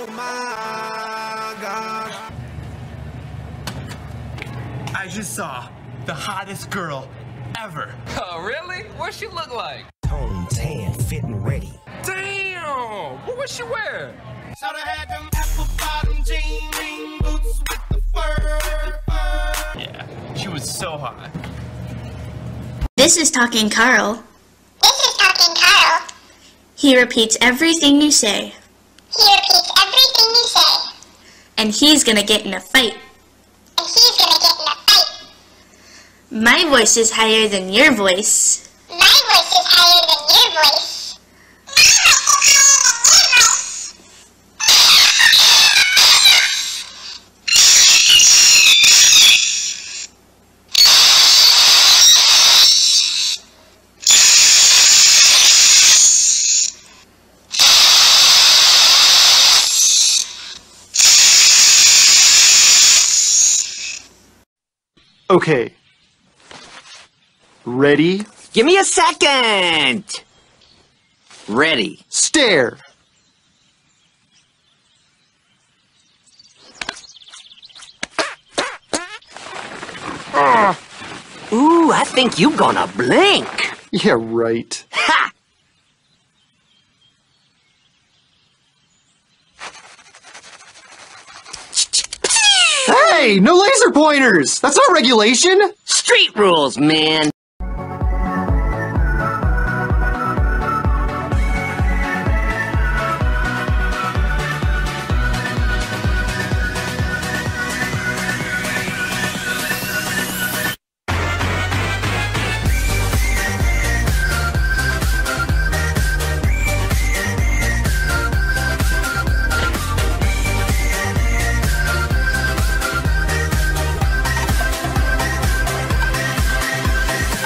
Oh my gosh. I just saw the hottest girl ever. Oh, really? What'd she look like? Tone tan, fit and ready. Damn! What she wear? Shoulda had them apple bottom jean boots with the fur. Yeah, she was so hot. This is Talking Carl. This is Talking Carl. He repeats everything you say. He repeats everything you say. And he's gonna get in a fight. And he's gonna get in a fight. My voice is higher than your voice. My voice is higher than your voice. Okay. Ready? Give me a second! Ready. Stare. Ooh, I think you gonna blink. Yeah, right. Ha! Hey, no laser pointers! That's not regulation! Street rules, man.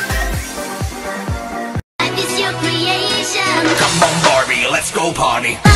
Come on, Barbie, let's go party.